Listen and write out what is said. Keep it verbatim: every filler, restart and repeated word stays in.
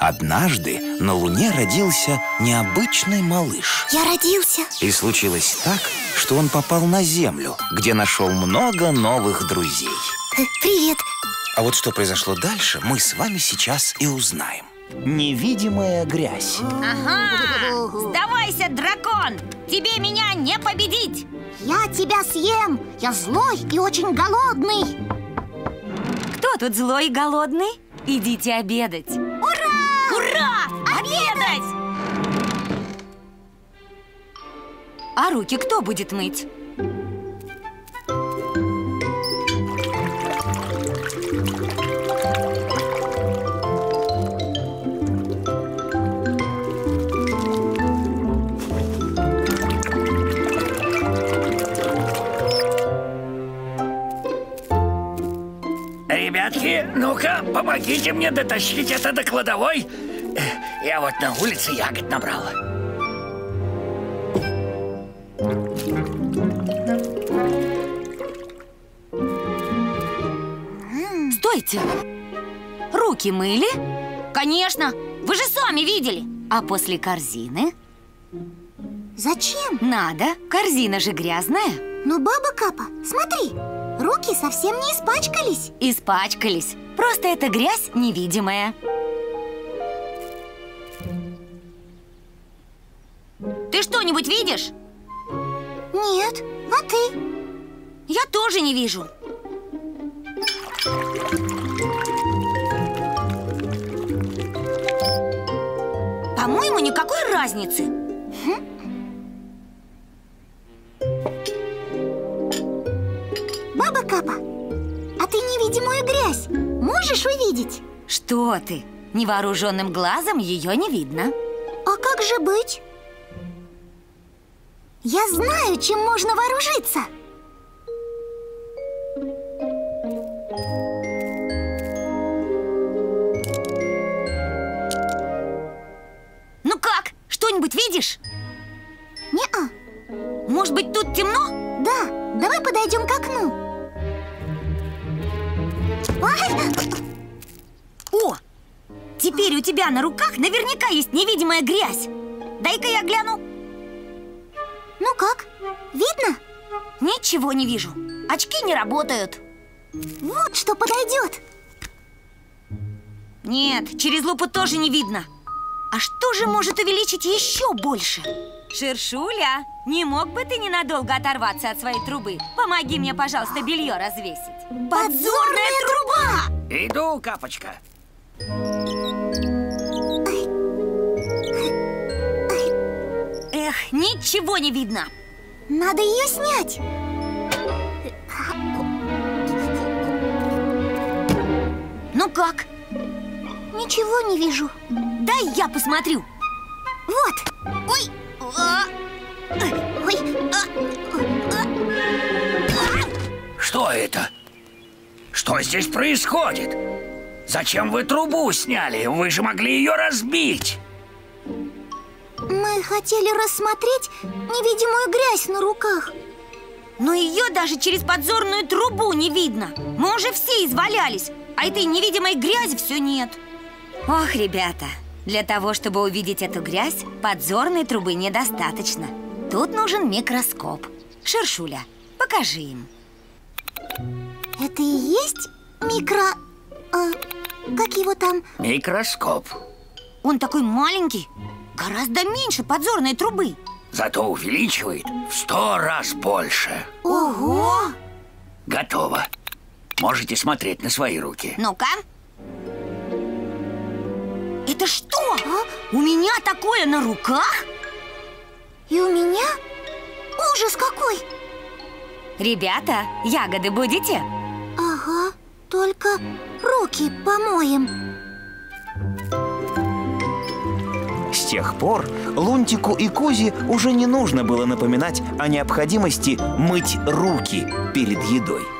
Однажды на Луне родился необычный малыш. Я родился. И случилось так, что он попал на Землю, где нашел много новых друзей. э, Привет. А вот что произошло дальше, мы с вами сейчас и узнаем. Невидимая грязь. Ага! Сдавайся, дракон! Тебе меня не победить! Я тебя съем. Я злой и очень голодный. Кто тут злой и голодный? Идите обедать. Ура! Ура! Обедать! А руки кто будет мыть? Ребятки, ну-ка, помогите мне дотащить это до кладовой. Я вот на улице ягод набрал. Стойте! Руки мыли? Конечно! Вы же сами видели! А после корзины? Зачем? Надо, корзина же грязная. Ну, баба Капа, смотри, руки совсем не испачкались. Испачкались. Просто эта грязь невидимая. Ты что-нибудь видишь? Нет, а ты? Я тоже не вижу. По-моему, никакой разницы. Баба Капа, а ты невидимую грязь можешь увидеть? Что ты? Невооруженным глазом ее не видно. А как же быть? Я знаю, чем можно вооружиться. Ну как? Что-нибудь видишь? Не-а. Может быть, тут темно? Да, давай подойдем к окну. Ай! О! Теперь у тебя на руках наверняка есть невидимая грязь. Дай-ка я гляну. Ну как? Видно? Ничего не вижу. Очки не работают. Вот что подойдет. Нет, через лупу тоже не видно. А что же может увеличить еще больше? Шершуля, не мог бы ты ненадолго оторваться от своей трубы? Помоги мне, пожалуйста, белье развесить. Подзорная труба! Иду, Капочка. Эх, ничего не видно. Надо ее снять. Ну как? Ничего не вижу. Дай я посмотрю. Вот. Ой! А! Ой. Что это? Что здесь происходит? Зачем вы трубу сняли? Вы же могли ее разбить. Мы хотели рассмотреть невидимую грязь на руках. Но ее даже через подзорную трубу не видно. Мы уже все извалялись, а этой невидимой грязи все нет. Ох, ребята, для того, чтобы увидеть эту грязь, подзорной трубы недостаточно. Тут нужен микроскоп. Шершуля, покажи им. Это и есть микро... э, как его там? Микроскоп. Он такой маленький, гораздо меньше подзорной трубы. Зато увеличивает в сто раз больше. Ого! Готово. Можете смотреть на свои руки. Ну-ка. Это что? А? У меня такое на руках? И у меня? Ужас какой! Ребята, ягоды будете? Ага, только руки помоем. С тех пор Лунтику и Кузе уже не нужно было напоминать о необходимости мыть руки перед едой.